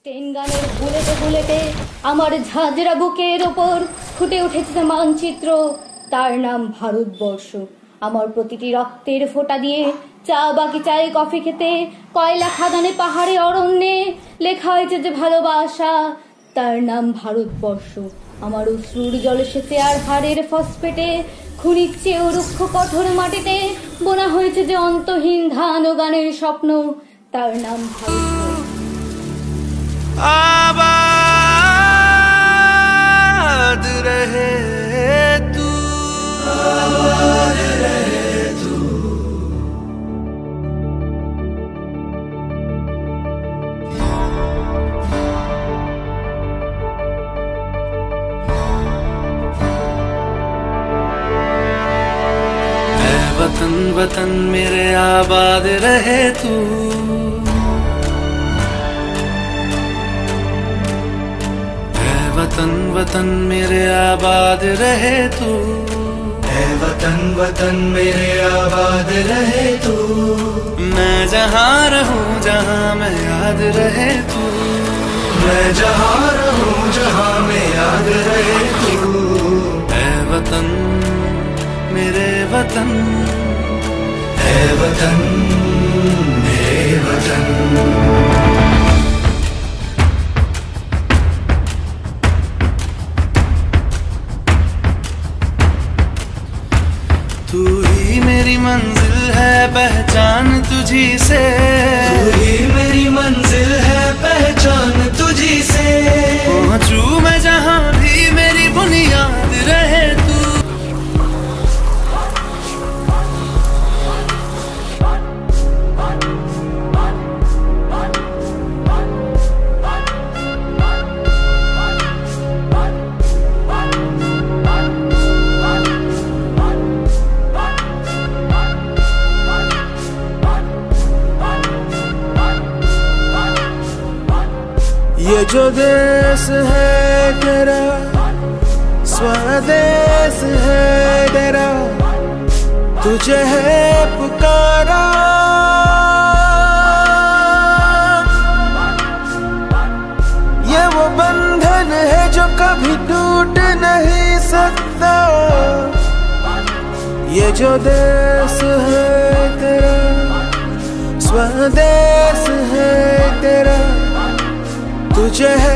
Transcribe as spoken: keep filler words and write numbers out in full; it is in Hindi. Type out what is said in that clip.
স্টেন গানের বুলেটে বুলেটে আমার ঝাঁঝরা বুকের ওপর ফুটে উঠেছে মানচিত্র, তার নাম ভারতবর্ষ। আমার প্রতিটি রক্তের ফোঁটা দিয়ে চা বাগিচায় কফি খেতে, কয়লা খাদানে পাহাড়ে অরণ্যে লেখা হয়েছে যে ভালোবাসা, তার নাম ভারতবর্ষ। আমার অশ্রুর জলসেচে আর হাড়ের ফসফেটে খুনির চেয়েও রুক্ষ কঠোর মাটিতে বোনা হয়েছে যে অন্তহীন ধান ও গানের স্বপ্ন, তার নাম ভারতবর্ষ। आबाद रहे तू, आबाद रहे तू। ऐ वतन वतन मेरे आबाद रहे तू, वतन वतन मेरे आबाद रहे तू, ऐ वतन वतन मेरे आबाद रहे तू। मैं जहाँ रहूं जहाँ मैं याद रहे तू, मैं जहाँ रहूं जहाँ मैं याद रहे तू। ऐ वतन मेरे वतन, ऐ वतन मेरे वतन। तू ही मेरी मंजिल है पहचान तुझी से, तू ही मेरी मंजिल है पहचान तुझी से। पहुंचू मैं जहां भी मेरी बुनियाद रहे तू। ये जो देश है तेरा, स्वदेश है तेरा, तुझे है पुकारा। ये वो बंधन है जो कभी टूट नहीं सकता। ये जो देश है तेरा, स्वदेश है तेरा, तुझे